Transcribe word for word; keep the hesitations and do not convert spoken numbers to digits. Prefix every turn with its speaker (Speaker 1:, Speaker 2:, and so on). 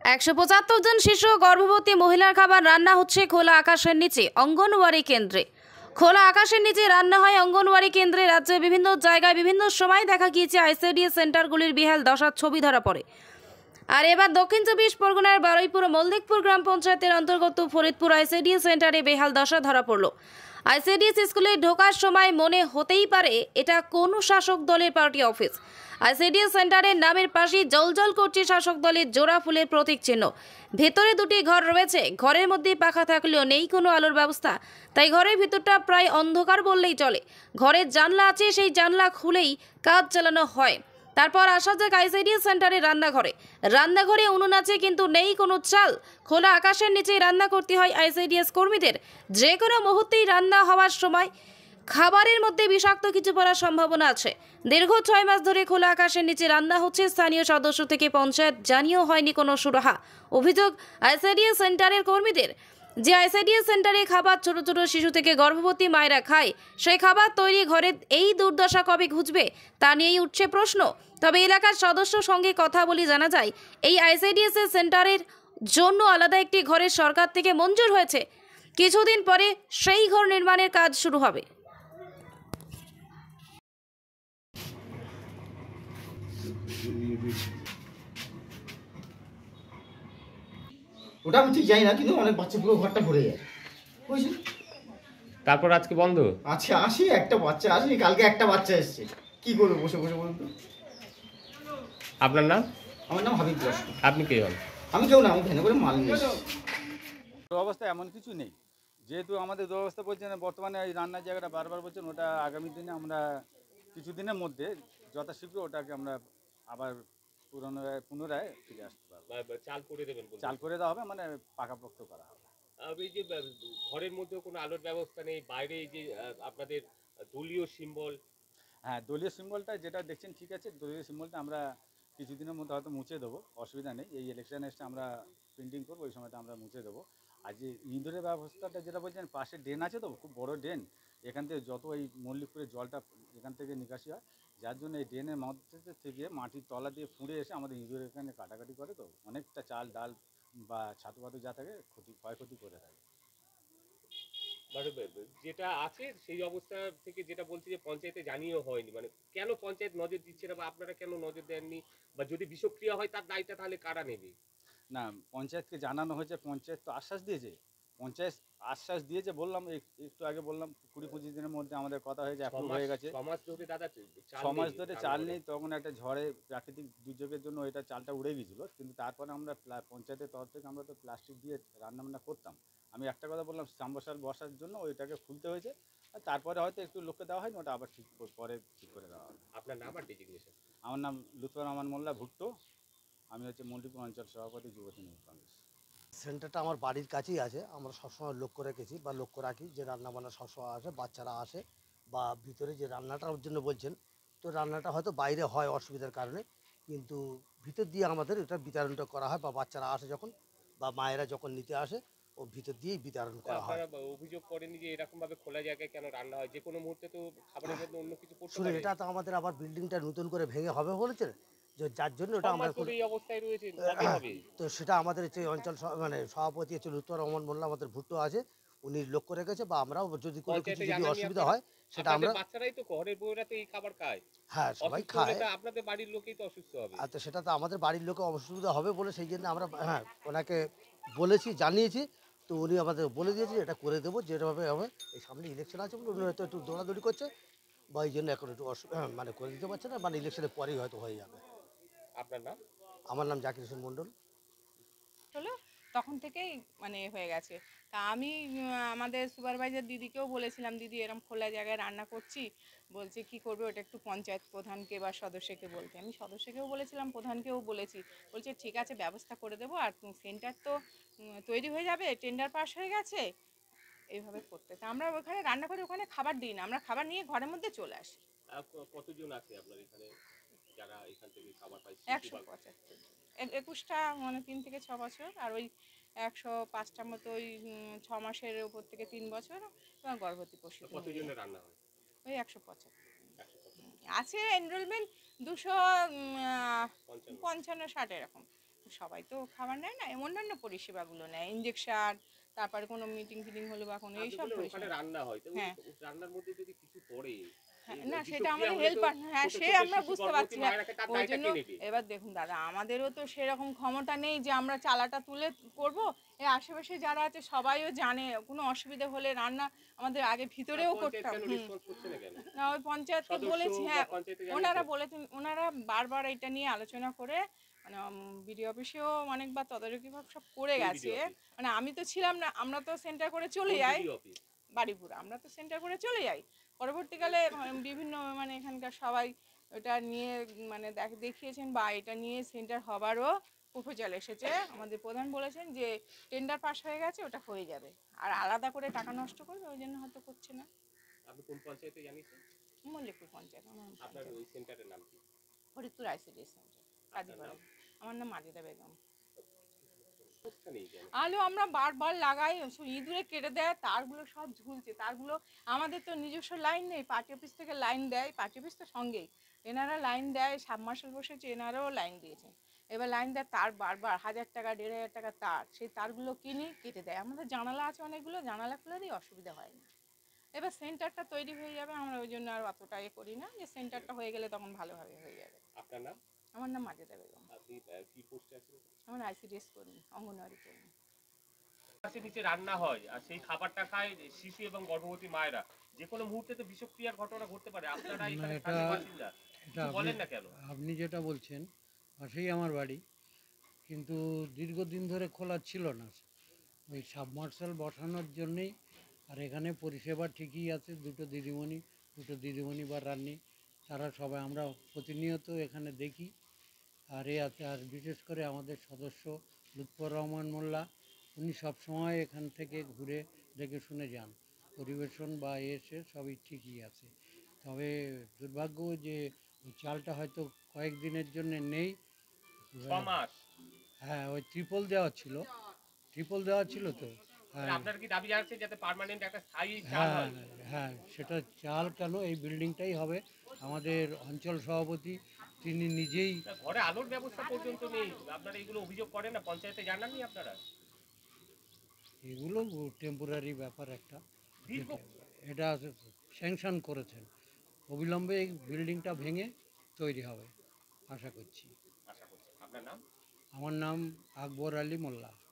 Speaker 1: একশো পঁচাত্তর জন শিশু গর্ভবতী মহিলার খাবার রান্না হচ্ছে খোলা আকাশের নিচে অঙ্গনওয়াড়ি কেন্দ্রে। খোলা আকাশের নিচে রান্না হয় অঙ্গনওয়াড়ি কেন্দ্রে। রাজ্যের বিভিন্ন জায়গায় বিভিন্ন সময় দেখা গিয়েছে আইসিডিএস সেন্টারগুলির বেহাল দশার ছবি ধরা পড়ে। আর এবার দক্ষিণ চব্বিশ পরগনার বারুইপুর মল্লিকপুর গ্রাম পঞ্চায়েতের অন্তর্গত ফরিদপুর আইসিডিএস সেন্টারে বেহাল দশা ধরা পড়ল। আইসিডিএস স্কুলে ঢোকার সময় মনে হতেই পারে এটা কোনো শাসক দলের পার্টি অফিস। আইসিডিএস সেন্টারের নামের পাশে জলজল করছে শাসক দলের জোড়া ফুলের প্রতীক চিহ্ন। ভেতরে দুটি ঘর রয়েছে, ঘরের মধ্যে পাখা থাকলেও নেই কোনো আলোর ব্যবস্থা, তাই ঘরের ভিতরটা প্রায় অন্ধকার বললেই চলে। ঘরের জানলা আছে, সেই জানলা খুলেই কাজ চালানো হয়। তারপর আসা যাক আইসিডিএস সেন্টারে রান্নাঘরে। রান্নাঘরে উনুন আছে, কিন্তু নেই কোনো চাল। খোলা আকাশের নিচেই রান্না করতে হয় আইসিডিএস কর্মীদের। যে কোনো মুহূর্তেই রান্না হওয়ার সময় খাবারের মধ্যে বিষাক্ত কিছু পড়ার সম্ভাবনা আছে। দীর্ঘ ছয় মাস ধরে খোলা আকাশের নিচে রান্না হচ্ছে। স্থানীয় সদস্য থেকে পঞ্চায়েত জানিয়েও হয়নি কোনো সুরাহা। অভিযোগ আইসিডিএস সেন্টারের কর্মীদের, যে আইসিডিএস সেন্টারে খাবার ছোট ছোট শিশু থেকে গর্ভবতী মায়েরা খায়, সেই খাবার তৈরি ঘরে এই দুর্দশা কবে ঘুচবে তা নিয়েই উঠছে প্রশ্ন। তবে এলাকার সদস্যর সঙ্গে কথা বলে জানা যায়, এই আইসিডিএস এর সেন্টারের জন্য আলাদা একটি ঘরের সরকার থেকে মঞ্জুর হয়েছে। কিছুদিন পরে সেই ঘর নির্মাণের কাজ শুরু হবে।
Speaker 2: ওটা আমি ঠিক জানি না, কিন্তু অনেক বাচ্চা পুরো ঘরটা ভরে যায় বুঝলি।
Speaker 3: তারপর আজকে বন্ধ
Speaker 2: আজকে আসি একটা বাচ্চা আসেনি, কালকে একটা বাচ্চা এসছে। কি করবো বসে বসে বলুন তো।
Speaker 3: আপনার নাম?
Speaker 2: আমার নাম হাবিব দাস।
Speaker 3: আপনি কে হন?
Speaker 2: আমি কেউ না, আমি ভেনে করে মাল নিয়ে
Speaker 4: দুরবস্থা এমন কিছু নেই, যেহেতু আমাদের দুরবস্থা বলছেন বর্তমানে এই রান্নার জায়গাটা বারবার বলছেন, ওটা আগামী দিনে আমরা কিছুদিনের মধ্যে যথাশীঘ্র ওটাকে আমরা আবার পুনরায় পুনরায় ফিরে আসতে পারবো।
Speaker 3: চাল করে দেবেন?
Speaker 4: চাল করে দেওয়া হবে, মানে পাকাপোক্ত করা হবে।
Speaker 3: এই যে ঘরের মধ্যে কোনো আলোর ব্যবস্থা নেই, বাইরে এই যে আপনাদের দলীয় সিম্বল।
Speaker 4: হ্যাঁ, দলীয় সিম্বলটা যেটা দেখছেন ঠিক আছে, দলীয় সিম্বলটা আমরা কিছুদিনের মধ্যে হয়তো মুছে দেবো, অসুবিধা নেই। এই ইলেকশন এসে আমরা প্রিন্টিং করবো, ওই সময়টা আমরা মুছে দেবো। আর যে ইঁদুরের ব্যবস্থাটা যেটা বলছেন, পাশে ড্রেন আছে তো, খুব বড় ড্রেন, এখান থেকে যত এই মল্লিকপুরের জলটা এখান থেকে নিকাশি হয়, যার জন্য এই ড্রেনের মধ্যে থেকে মাটির তলা দিয়ে ফুঁড়ে এসে আমাদের ইঁদুর এখানে কাটাকাটি করে, তো অনেকটা চাল ডাল বা ছাতু পাতু যা থাকে ক্ষতি ক্ষয়ক্ষতি করে থাকে।
Speaker 3: যেটা আছে সেই অবস্থা থেকে যেটা বলছি যে পঞ্চায়েতে জানিয়েও হয়নি, মানে কেন পঞ্চায়েত নজর দিচ্ছে না, বা আপনারা কেন নজর দেননি, বা যদি বিষক্রিয়া হয় তার দায়টা তাহলে কারা নেবে?
Speaker 4: না, পঞ্চায়েতকে জানানো হয়েছে, পঞ্চায়েত তো আশ্বাস দিয়েছে, পঞ্চায়েত আশ্বাস দিয়েছে, বললাম একটু আগে বললাম কুড়ি পঁচিশ দিনের মধ্যে আমাদের কথা হয়েছে, অ্যাপ্রুভ হয়ে গেছে।
Speaker 3: সমাজ ধরে দাদা
Speaker 4: সমাজ ধরে চাল নেই, তখন একটা ঝড়ে প্রাকৃতিক দুর্যোগের জন্য এটা চালটা উড়ে গিয়েছিল, কিন্তু তারপরে আমরা পঞ্চায়েতের তরফ থেকে আমরা তো প্লাস্টিক দিয়ে রান্নাবান্না করতাম। আমি একটা কথা বললাম, সাম্বসার বসার জন্য ওইটাকে খুলতে হয়েছে, আর তারপরে হয়তো একটু লোককে দেওয়া হয়নি, ওটা আবার ঠিক পরে ঠিক করে দেওয়া হবে।
Speaker 3: আপনার নাম আর ডেজিগনেশন?
Speaker 4: আমার নাম লুৎফর রহমান মোল্লা ভুট্টো, আমি হচ্ছে মল্লিকপুর অঞ্চল সভাপতি যুব তৃণমূল কংগ্রেস।
Speaker 5: সেন্টারটা আমার বাড়ির কাছেই আছে, আমরা সবসময় লক্ষ্য রেখেছি বা লক্ষ্য রাখি যে রান্নাবান্না সবসময় আসে, বাচ্চারা আসে, বা ভিতরে যে রান্নাটার জন্য বলছেন, তো রান্নাটা হয়তো বাইরে হয় অসুবিধার কারণে, কিন্তু ভিতর দিয়ে আমাদের এটা বিতরণটা করা হয়, বা বাচ্চারা আসে যখন বা মায়েরা যখন নিতে আসে, ও ভিতর দিয়েই বিতরণ করা হয়।
Speaker 3: আপনারা অভিযোগ করেনি যে এরকম ভাবে খোলা জায়গায় কেন রান্না হয়? যে কোনো মুহূর্তে তো খাবারের মধ্যে অন্য কিছু পড়তে
Speaker 5: শুনে
Speaker 3: পারে।
Speaker 5: এটা তো আমাদের আবার বিল্ডিংটা নতুন করে ভেঙে হবে বলেছে, যে যার জন্য ওটা আমরা
Speaker 3: এই অবস্থায় রয়েছে, কবে হবে?
Speaker 5: তো সেটা আমাদের হচ্ছে অঞ্চল স- মানে সভাপতি হচ্ছে লুৎফর রহমান মোল্লা, আমাদের ভুট্টো আছে, উনি লক্ষ্য রেখেছে, বা আমরাও যদি কোনো কিছু যদি অসুবিধা হয় সেটা আমরা,
Speaker 3: বাচ্চারাই তো ঘরের বউরা তো এই খাবার খায়,
Speaker 5: হ্যাঁ সবাই
Speaker 3: অসুস্থ
Speaker 5: খায়,
Speaker 3: হলে তো আপনাদের বাড়ির লোকেই তো অসুস্থ হবে।
Speaker 5: আর তো সেটা তো আমাদের বাড়ির লোকে অসুবিধা হবে বলে সেই জন্য আমরা হ্যাঁ ওনাকে বলেছি, জানিয়েছি, তো উনি আমাদের বলে দিয়েছে এটা করে দেবো যেভাবে হবে। এই সামনে ইলেকশন আছে বলে উনি হয়তো একটু দৌড়াদৌড়ি করছে, বা এই জন্য এখন একটু অসু- হ্যাঁ, মানে করে দিতে পারছে না, মানে ইলেকশনের পরেই হয়তো হয়ে যাবে।
Speaker 3: আপনার নাম?
Speaker 5: আমার নাম জাকির হোসেন মণ্ডল।
Speaker 6: হলো তখন থেকেই মানে হয়ে গেছে। তা আমি উম, আমাদের সুপারভাইজার দিদিকেও বলেছিলাম, দিদি এরকম খোলা জায়গায় রান্না করছি, বলছে কি করবে ওটা একটু পঞ্চায়েত প্রধানকে বা সদস্যকে বলতে। আমি সদস্যকেও বলেছিলাম, প্রধানকেও বলেছি, বলছে ঠিক আছে ব্যবস্থা করে দেবো, আর সেন্টার তো উম, তৈরি হয়ে যাবে, টেন্ডার পাস হয়ে গেছে, এইভাবে করতে। তা আমরা ওখানে রান্না করে ওখানে খাবার দিই না, আমরা খাবার নিয়ে ঘরের মধ্যে চলে আসি।
Speaker 3: কতজন আছে আপনার এখানে যারা এখান থেকে খাবার পায়?
Speaker 6: একশো পঁচাত্তর, একুশটা মানে তিন থেকে ছ বছর, আর ওই একশো পাঁচটার মতো ওই উম, ছ মাসের উপর থেকে তিন বছর, এবং গর্ভবতী পশু।
Speaker 3: কতজনের রান্না হয়?
Speaker 6: ওই একশো পঁচাত্তর আছে এনরোলমেন্ট, দুশো পঞ্চান্ন ষাট এরকম, সবাই তো খাবার নেয় না, অন্যান্য পরিষেবাগুলো নেয়, ইঞ্জেকশন, তারপরে কোনো মিটিং ফিটিং হলো বা কোনো
Speaker 3: আপনি
Speaker 6: এইসব
Speaker 3: বললেন ওখানে
Speaker 6: পরিষেবা।
Speaker 3: রান্না হয়, তো ওই
Speaker 6: হ্যাঁ
Speaker 3: রান্নার মধ্যে যদি কিছু পড়ে,
Speaker 6: হ্যাঁ,
Speaker 3: এই
Speaker 6: না সেটা
Speaker 3: বিষক্রিয়া
Speaker 6: আমাদের
Speaker 3: হলে তো
Speaker 6: হেল্পার, হ্যাঁ
Speaker 3: ছোট
Speaker 6: সে
Speaker 3: ছোট
Speaker 6: আমরা
Speaker 3: শিশু
Speaker 6: বুঝতে
Speaker 3: গর্ভবতী
Speaker 6: পারছি, হ্যাঁ
Speaker 3: মায়েরা তার
Speaker 6: ওই
Speaker 3: দায়টা
Speaker 6: জন্য।
Speaker 3: কে নেবে?
Speaker 6: এবার দেখুন দাদা, আমাদেরও তো সেরকম ক্ষমতা নেই যে আমরা চালাটা তুলে করব। এই আশেপাশে যারা আছে সবাইও জানে, কোনো অসুবিধা হলে রান্না আমাদের আগে ভিতরেও
Speaker 3: পঞ্চায়েত
Speaker 6: করতাম।
Speaker 3: কেন
Speaker 6: হুম,
Speaker 3: রেসপন্স করছে না কেন?
Speaker 6: না ওই পঞ্চায়েতকে
Speaker 3: সদস্য
Speaker 6: বলেছি,
Speaker 3: বা
Speaker 6: হ্যাঁ
Speaker 3: পঞ্চায়েতে
Speaker 6: ওনারা
Speaker 3: জানিয়েছেন?
Speaker 6: বলেছেন, ওনারা বারবার এটা নিয়ে আলোচনা করে, মানে বিডিও অফিসেও অনেকবার তদারকি ভাগ সব করে
Speaker 3: কোন
Speaker 6: গেছে।
Speaker 3: BDO office?
Speaker 6: মানে আমি তো ছিলাম না, আমরা তো সেন্টার করে চলে
Speaker 3: কোন
Speaker 6: যাই
Speaker 3: বিডিও অফিস?
Speaker 6: বাড়িপুরা, আমরা তো সেন্টার করে চলে যাই। পরবর্তীকালে উম, বিভিন্ন মানে এখানকার সবাই ওটা নিয়ে মানে দেখ- দেখিয়েছেন, বা এটা নিয়ে সেন্টার হবারও প্রপোজাল এসেছে। আমাদের প্রধান বলেছেন যে টেন্ডার পাস হয়ে গেছে, ওটা হয়ে যাবে, আর আলাদা করে টাকা নষ্ট করবে ওই জন্য হয়তো করছে না।
Speaker 3: আপনি কোন পঞ্চায়েতে জানিয়েছেন?
Speaker 6: মল্লিকপুর পঞ্চায়েত, আমার
Speaker 3: আপনার
Speaker 6: পঞ্চায়েত,
Speaker 3: ওই সেন্টারের নাম কি?
Speaker 6: ফরিদপুর আইসিডি সেন্টার,
Speaker 3: আপনার
Speaker 6: কাজীপাড়া।
Speaker 3: নাম?
Speaker 6: আমার নাম মাজেদা বেগম।
Speaker 3: অবস্থা নেই কেন?
Speaker 6: আলো আমরা বারবার লাগাই, সব ইঁদুরে কেটে দেয়, তারগুলো সব ঝুলছে, তারগুলো আমাদের তো নিজস্ব লাইন নেই, পার্টি অফিস থেকে লাইন দেয়, পার্টি অফিস তো সঙ্গেই, এনারা লাইন দেয়, সাবমার্শাল বসেছে, এনারাও লাইন দিয়েছে। এবার লাইন দেয়, তার বারবার হাজার টাকা দেড় হাজার টাকা তার, সেই তারগুলো কিনে কেটে দেয়। আমাদের জানালা আছে অনেকগুলো, জানালা খুলে দিই, অসুবিধা হয় না। এবার সেন্টারটা তৈরি হয়ে যাবে, আমরা ওই জন্য আর অতটা এ করি না, যে সেন্টারটা হয়ে গেলে তখন ভালোভাবে হয়ে যাবে।
Speaker 3: আপনার নাম?
Speaker 6: আমার নাম মাজেদা বেগম।
Speaker 3: আপনি আহ, কি পোস্টে আছেন?
Speaker 6: আমার আইসিডিএস কর্মী, অঙ্গনওয়াড়ি কর্মী।
Speaker 3: পাশে নিচে রান্না হয় আর সেই খাবারটা খায় শিশু এবং গর্ভবতী মায়েরা, যে কোনো মুহূর্তে তো বিষক্রিয়ার ঘটনা ঘটতে পারে। আপনারা
Speaker 7: না,
Speaker 3: এখানে
Speaker 7: এটা
Speaker 3: স্থানীয় বাসিন্দা,
Speaker 7: এটা
Speaker 3: কিছু
Speaker 7: আপনি
Speaker 3: বলেন না কেন?
Speaker 7: আপনি যেটা বলছেন পাশেই আমার বাড়ি, কিন্তু দীর্ঘদিন ধরে খোলা ছিল না, ওই সাবমার্শাল বসানোর জন্যেই। আর এখানে পরিষেবা ঠিকই আছে, দুটো দিদিমণি দুটো দিদিমণি বা রান্নি, তারা সবাই আমরা প্রতিনিয়ত এখানে দেখি। আর এ আছে, আর বিশেষ করে আমাদের সদস্য লুৎফর রহমান মোল্লা, উনি সবসময় এখান থেকে ঘুরে দেখে শুনে যান, পরিবেশন বা এসে সবই ঠিকই আছে। তবে দুর্ভাগ্য যে ওই চালটা হয়তো কয়েকদিনের জন্য নেই।
Speaker 3: ছ মাস।
Speaker 7: হ্যাঁ, ওই ট্রিপল দেওয়া ছিল, ট্রিপল দেওয়া ছিল তো।
Speaker 3: মানে
Speaker 7: হ্যাঁ,
Speaker 3: আপনার কি দাবি জানাচ্ছেন যাতে পার্মানেন্ট একটা স্থায়ী চাল
Speaker 7: হ্যাঁ,
Speaker 3: হয়?
Speaker 7: হ্যাঁ, সেটা চাল কেন, এই বিল্ডিংটাই হবে। আমাদের অঞ্চল সভাপতি তিনি নিজেই,
Speaker 3: না, ঘরে আলোর ব্যবস্থা পর্যন্ত নেই। আপনারা এগুলো অভিযোগ করেন না? পঞ্চায়েতে জানাননি আপনারা?
Speaker 7: এগুলো টেম্পোরারি ব্যাপার একটা,
Speaker 3: দীর্ঘ
Speaker 7: এটা স্যাংশন করেছেন, অবিলম্বে এই বিল্ডিংটা ভেঙে তৈরি হবে আশা করছি।
Speaker 3: আশা করছি। আপনার নাম?
Speaker 7: আমার নাম আকবর আলী মোল্লা।